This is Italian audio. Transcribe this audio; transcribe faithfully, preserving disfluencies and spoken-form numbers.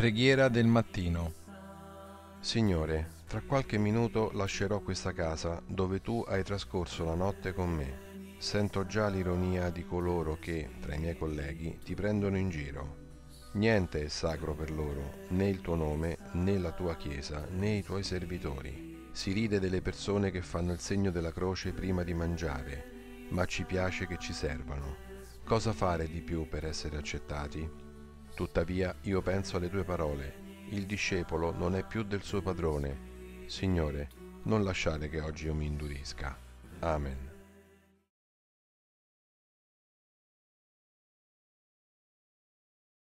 Preghiera del mattino. Signore, tra qualche minuto lascerò questa casa dove tu hai trascorso la notte con me. Sento già l'ironia di coloro che, tra i miei colleghi, ti prendono in giro. Niente è sacro per loro, né il tuo nome, né la tua chiesa, né i tuoi servitori. Si ride delle persone che fanno il segno della croce prima di mangiare, ma ci piace che ci servano. Cosa fare di più per essere accettati? Tuttavia io penso alle tue parole. Il discepolo non è più del suo padrone. Signore, non lasciare che oggi io mi indurisca. Amen.